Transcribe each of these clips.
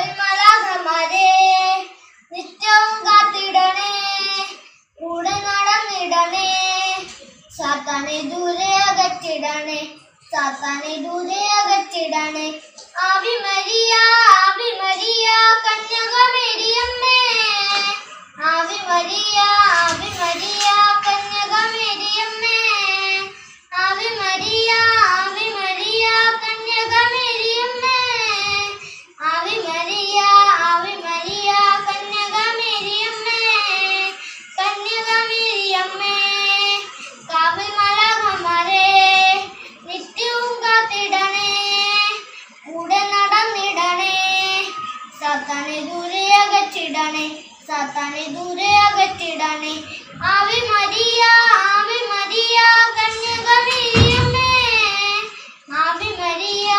കാവൽ മാലാഖമാരെ നിത്യവും കാത്തിടണേ, കൂടെ നടന്നിടണേ, സാത്താനെ ദൂരെ അകറ്റിടണേ, സാത്താനെ ദൂരെ അകറ്റിടണേ. ആവി മരിയ കന്യക മേരിയമ്മേ, ആവി മരിയ കന്യക മേരിയമ്മേ, ആവി മരിയ കന്യക മേരിയമ്മേ, ആവി മരിയ കന്യക മേരിയമ്മേ, കന്യക മേരിയമ്മേ. കാവൽ മാലാഖമാരെ നിത്യവും കാത്തിടണേ, കൂടെ നടന്നിടണേ, സാത്താനെ ദൂരെ അകറ്റിടണേ, സാത്താനെ ദൂരെ അകറ്റിടണേ. ആവി മരിയ കന്യക മേരിയമ്മേ, ആവി മരിയ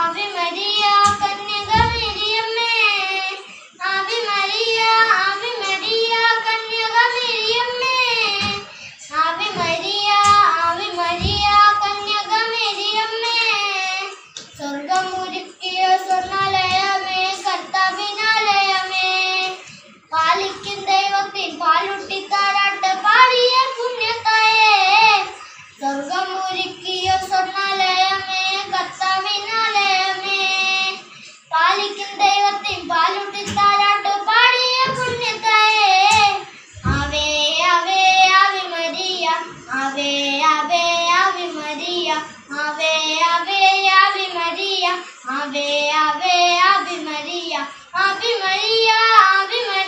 കന്യക മേരിയമ്മേ, ആവി മരിയ കന്യക മേരിയമ്മേ, ആവി മരിയ കന്യക മേരിയമ്മേ. സ്വർഗമൊരുക്കിയ സ്വർണ്ണാലയമേ, കർത്താവിനാലയമേ, പാലിക്കും ദൈവത്തിൻ പാലുട്ടി താരാട്ട് പാടിയ പുണ്യത്തായേ. സ്വർഗമൊരുക്കിയ സ്വർണ്ണാലയമേ, കർത്താവിനാലയമേ, പാലിക്കും ദൈവത്തിൻ പാലുട്ടി താരാട്ട് പാടിയ പുണ്യത്തായേ. ആവേ ആവേ ആവി മരിയ, ആവേ ആവേ ആവി മരിയ, ആവേ ആവേ ആവി മരിയ, ആവേ ആവേ ആവി മരിയ, ആവി മരിയ